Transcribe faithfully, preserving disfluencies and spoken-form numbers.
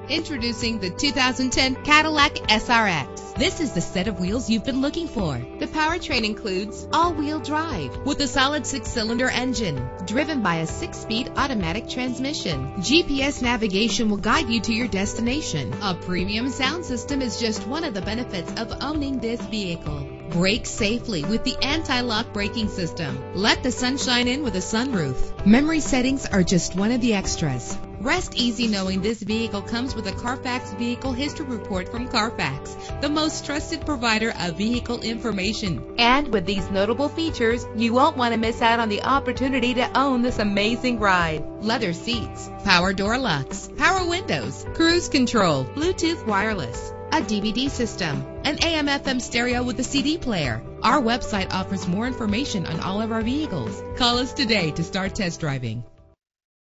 Introducing the two thousand ten Cadillac S R X. This is the set of wheels you've been looking for. The powertrain includes all-wheel drive with a solid six-cylinder engine driven by a six-speed automatic transmission. G P S navigation will guide you to your destination. A premium sound system is just one of the benefits of owning this vehicle. Brake safely with the anti-lock braking system. Let the sunshine in with a sunroof. Memory settings are just one of the extras. Rest easy knowing this vehicle comes with a Carfax Vehicle History Report from Carfax, the most trusted provider of vehicle information. And with these notable features, you won't want to miss out on the opportunity to own this amazing ride. Leather seats, power door locks, power windows, cruise control, Bluetooth wireless, a D V D system, an A M F M stereo with a C D player. Our website offers more information on all of our vehicles. Call us today to start test driving.